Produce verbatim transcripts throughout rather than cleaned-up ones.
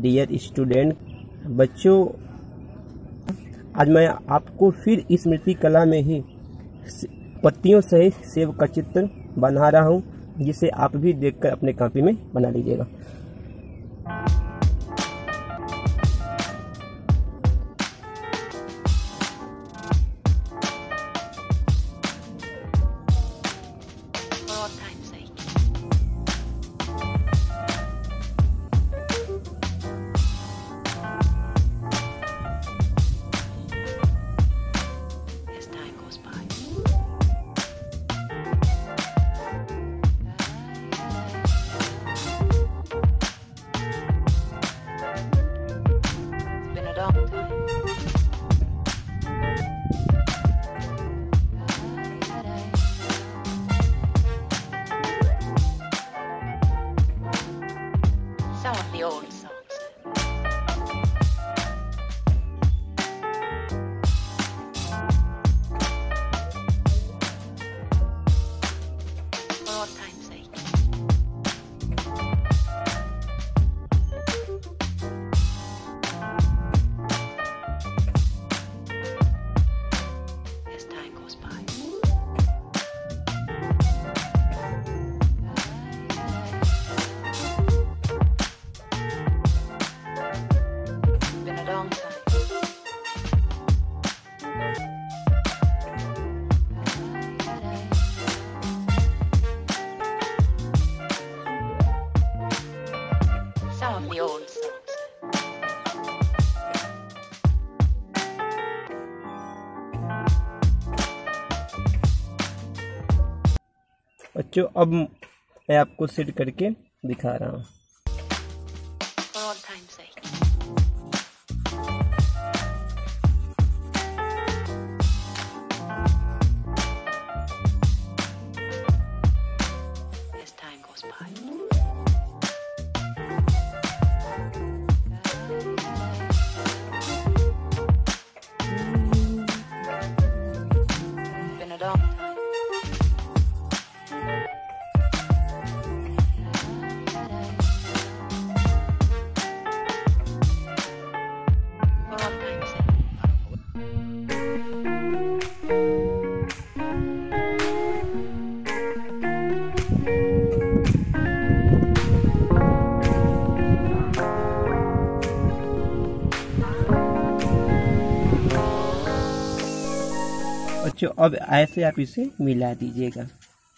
Dear student, बच्चों आज मैं आपको फिर स्मृति कला में ही पत्तियों से सेब का चित्र बना रहा हूँ, जिसे आप भी देखकर अपने कॉपी में बना लीजिएगा। Some of the old songs. For all time's sake. As time goes by. Long time. Some of the old songs. बच्चों अब मैं आपको सेट करके दिखा रहा हूँ। For all time's sake. As time goes by. Been a long time. For all time's sake. बच्चों अब ऐसे आप इसे मिला दीजिएगा।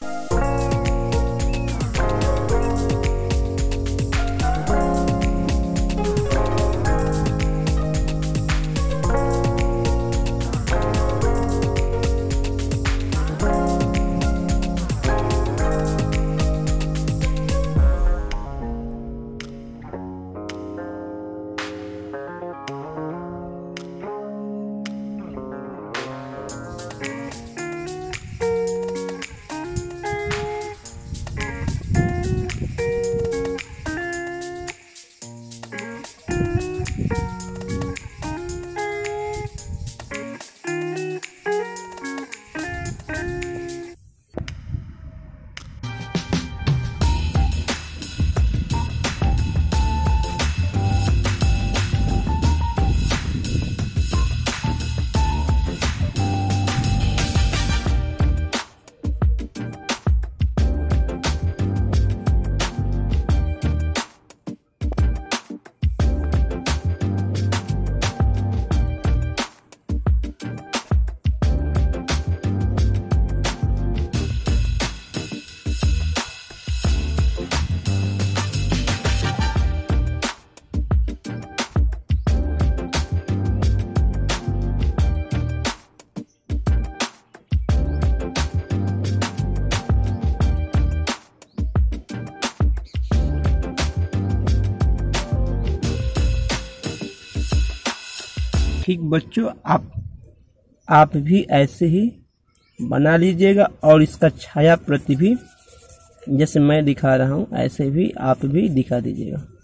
ठीक बच्चों, आप आप भी ऐसे ही बना लीजिएगा और इसका छाया प्रति भी जैसे मैं दिखा रहा हूँ ऐसे भी आप भी दिखा दीजिएगा।